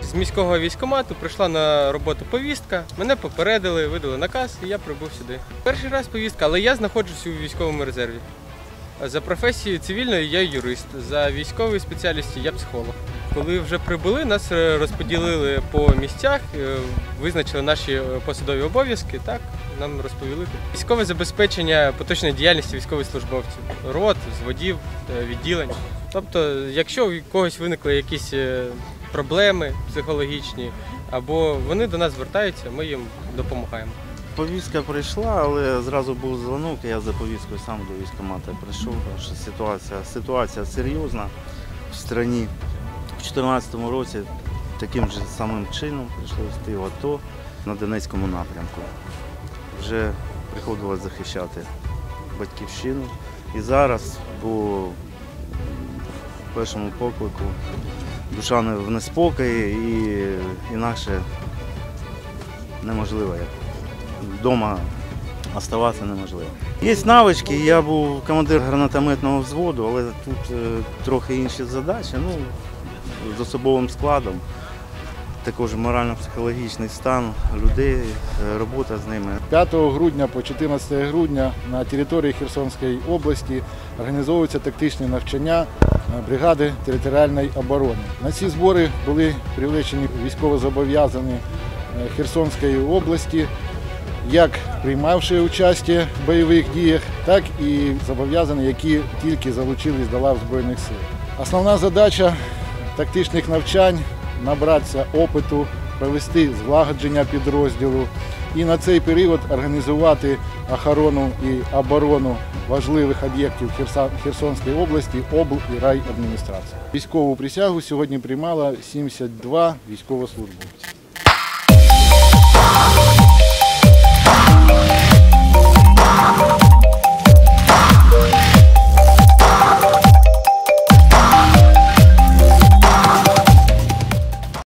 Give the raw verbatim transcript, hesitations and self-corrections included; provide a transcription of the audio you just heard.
З міського військкомату прийшла на роботу повістка, мене попередили, видали наказ і я прибув сюди. Перший раз повістка, але я знаходжусь у військовому резерві. За професією цивільною я юрист, за військовою спеціальністю я психолог. Коли вже прибули, нас розподілили по місцях, визначили наші посадові обов'язки, так, нам розповіли. Військове забезпечення поточної діяльності військовослужбовців, рот, взводів, відділень. Тобто, якщо у когось виникли якісь проблеми психологічні, або вони до нас звертаються, ми їм допомагаємо. Повістка прийшла, але зразу був дзвонок, я за повісткою сам до військкомату прийшов, тому що ситуація, ситуація серйозна в країні. У дві тисячі чотирнадцятому році таким же самим чином прийшлося йти в АТО на Донецькому напрямку. Вже приходилось захищати батьківщину. І зараз по першому поклику душа в неспокої і інакше неможливо. Вдома залишатися неможливо. Є навички, я був командир гранатометного взводу, але тут е, трохи інші задачі. Ну, з особовим складом, також морально-психологічний стан людей, робота з ними. п'ятого грудня по чотирнадцяте грудня на території Херсонської області організовуються тактичні навчання бригади територіальної оборони. На ці збори були привлечені військовозобов'язані Херсонської області, як приймавши участь в бойових діях, так і зобов'язані, які тільки залучились до лав Збройних сил. Основна задача тактичних навчань – набратися опиту, провести злагодження підрозділу і на цей період організувати охорону і оборону важливих об'єктів Херсонської області, обл. І райадміністрації. Військову присягу сьогодні приймало сімдесят два військовослужбовці.